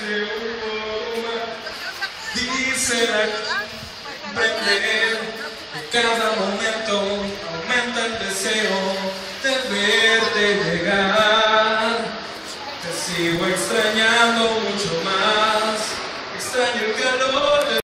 este humo. Quisiera comprender que cada momento aumenta el deseo de verte llegar. Te sigo extrañando mucho más, extraño el calor de